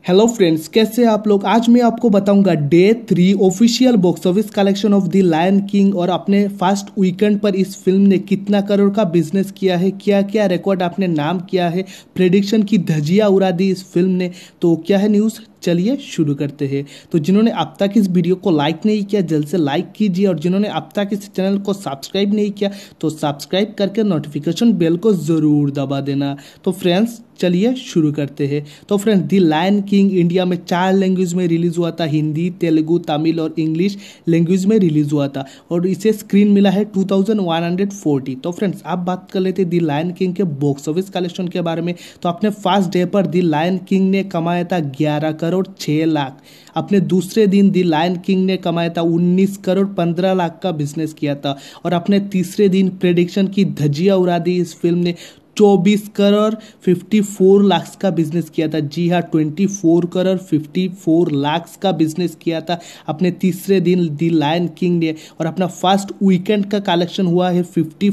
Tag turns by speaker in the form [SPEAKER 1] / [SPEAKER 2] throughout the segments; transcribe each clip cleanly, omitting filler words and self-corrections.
[SPEAKER 1] Hello friends, कैसे हैं आप लोग। आज मैं आपको बताऊंगा day 3 official box office collection of The Lion King और अपने फर्स्ट वीकेंड पर इस फिल्म ने कितना करोड़ का बिजनेस किया है, क्या क्या रिकॉर्ड आपने नाम किया है, प्रेडिक्शन की धज्जियां उड़ा दी इस फिल्म ने। तो क्या है न्यूज़, चलिए शुरू करते हैं। तो जिन्होंने अब तक इस वीडियो को लाइक नहीं किया जल्द से लाइक कीजिए, और जिन्होंने अब तक इस चैनल को सब्सक्राइब नहीं किया तो सब्सक्राइब करके नोटिफिकेशन बेल को ज़रूर दबा देना। तो फ्रेंड्स चलिए शुरू करते हैं। तो friends The Lion King India में 4 लैंग्वेज में रिलीज हुआ था, हिंदी, तेलुगु, तमिल और इंग्लिश लैंग्वेज में रिलीज हुआ था, और इसे स्क्रीन मिला है 2140। तो फ्रेंड्स आप बात कर लेते हैं दी लायन किंग के बॉक्स ऑफिस कलेक्शन के बारे में। तो अपने फर्स्ट डे पर दी लायन किंग ने कमाया था 11 करोड़ 6 लाख। अपने दूसरे दिन दी लायन किंग ने कमाया था 19 करोड़ 15 लाख का बिजनेस किया था, और अपने तीसरे दिन प्रेडिक्शन की धज्जियां उड़ा दी इस फिल्म ने 24 करोड़ 54 लाख का बिजनेस किया था। जी हाँ, 24 करोड़ 54 लाख का बिजनेस किया था अपने तीसरे दिन दी लायन किंग ने, और अपना फर्स्ट वीकेंड का कलेक्शन हुआ है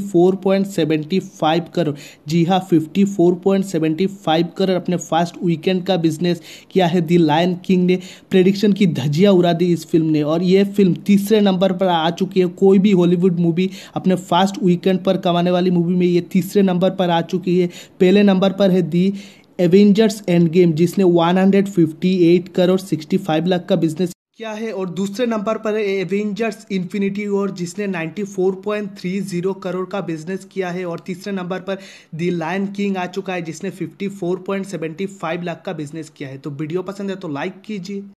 [SPEAKER 1] 54.75 करोड़। जी हाँ, 54.75 करोड़ अपने फर्स्ट वीकेंड का बिजनेस किया है दी लायन किंग ने। प्रेडिक्शन की धज्जियां उड़ा दी इस फिल्म ने, और ये फिल्म तीसरे नंबर पर आ चुकी है। कोई भी हॉलीवुड मूवी अपने फर्स्ट वीकेंड पर कमाने वाली मूवी में ये तीसरे नंबर पर आ चुकी है। पहले नंबर पर है दी एवेंजर्स एंड गेम, जिसने 158 करोड़ 65 लाख का बिजनेस किया है, और दूसरे नंबर पर है एवेंजर्स इन्फिनिटी वॉर, जिसने 94.30 करोड़ का बिजनेस किया है, और तीसरे नंबर पर दी लायन किंग आ चुका है जिसने 54.75 लाख का बिजनेस किया है। तो वीडियो पसंद है तो लाइक कीजिए।